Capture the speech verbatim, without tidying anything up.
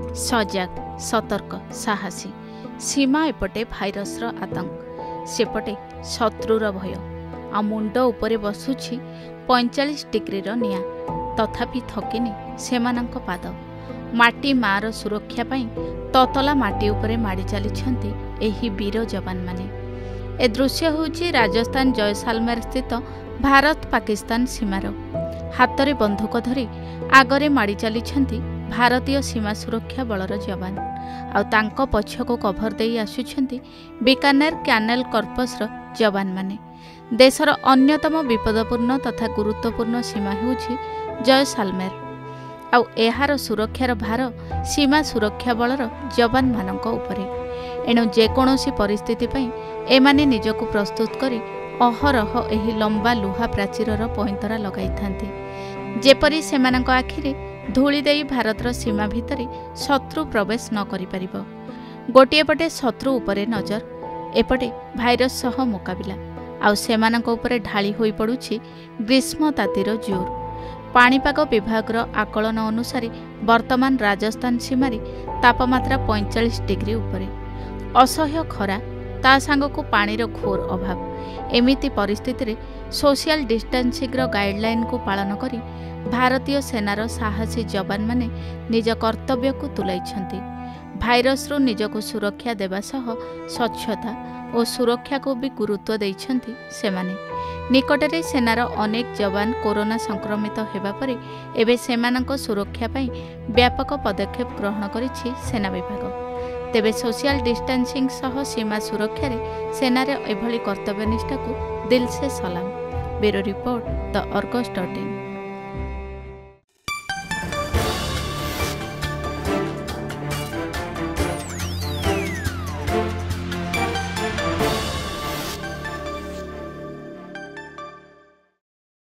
सजग सतर्क साहसी सीमा एपटे भाइरसर आतंक सेपटे शत्रुर भय आ मुंड उपरे बसुछि पैंचाश डिग्री निआ तथापि थकिनी सेमानंक पाद माटी मार सुरक्षा पाई ततला माटी उपरे माड़ी चली एही वीर जवान माने। ए दृश्य होछि राजस्थान जयसालमेर स्थित भारत पाकिस्तान सीमार हातरे बंधुक धरी आगरे माड़ी चली भारतीय सीमा सुरक्षा बलर जवान आउ तांको पछको कभर देई आसुछंती बीकानेर कैनेल कर्पसर जवान माने। देशर अन्यतम विपदपूर्ण तथा गुरुत्वपूर्ण सीमा होछि जयसालमेर आउ एहार सुरक्षार भार सीमा सुरक्षा बलर जवान मानक उपरे। एणु जेकोसी परिस्थिति पई एमाने निजको प्रस्तुत करी अहरह एही लंबा लुहा प्राचीरर पइंतरा लगाई थांती जेपरी सेमानक आखिरे धूली देई भारतर सीमा भितरे शत्रु प्रवेश न करि परिबो। गोटिए पटे शत्रु उपरे नजर एपटे भाइरस सह मुकाबिला आउ सेमानक उपरे ढाली होई पडुछि ग्रीष्म तातीर जोर। पाणीपाग विभागर आकलन अनुसार वर्तमान राजस्थान सीमारे तापमात्रा पैंचाश डिग्री उपरे असह्य खरा ता सांगको पानीर घोर अभाव। एमिति परिस्थिति रे सोशल डिस्टेंसिंग गाइडलाइन को पालन करी भारतीय सेनार साहसी जवान माने निज कर्तव्य को तुलाइछंती। भाइरस रु निजको सुरक्षा देवा सह स्वच्छता और सुरक्षा को भी गुरुत्व दैछंती सेमाने। निकटरे सेनार अनेक जवान कोरोना संक्रमित हेबा परे एबे सेमानक सुरक्षा पई व्यापक पदक्षेप ग्रहण करिछि सेना विभाग। तेबे सोशल डिस्टेंसिंग सह सीमा सुरक्षा रे सेनार एभली कर्तव्यनिष्ठा को दिल से सलाम। Bureau report the Argus dot in.